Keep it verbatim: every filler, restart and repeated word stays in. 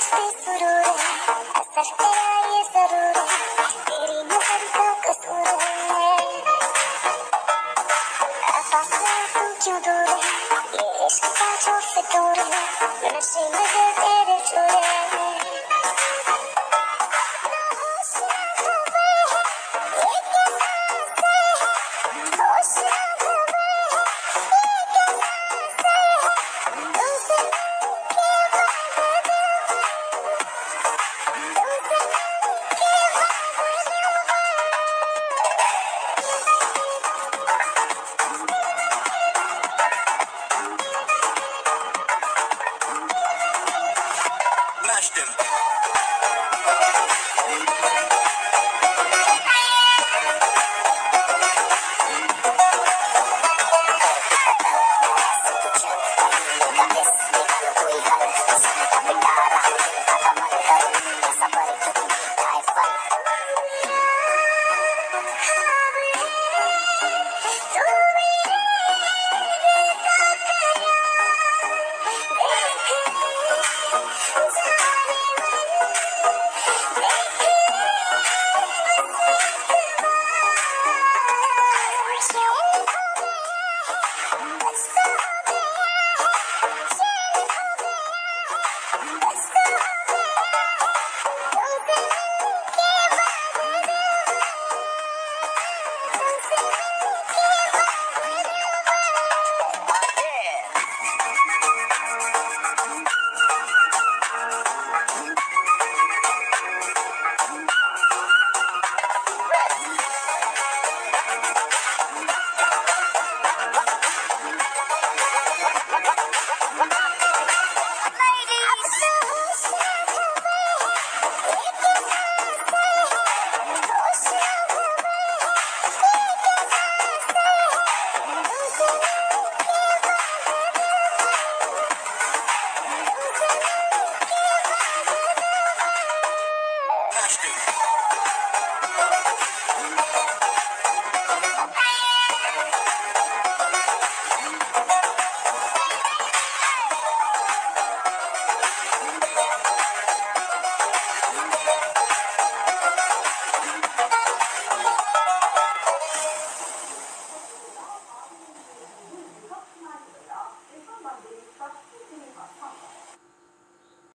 बेसुरूर है, असर तेरा ये जरूर है, तेरी नजर का कसूर है। फासला तू क्यों दूर है, ये इश्क का जो फितूर है, नशे में दिल तेरे चूर है। Smashed him. Thank you.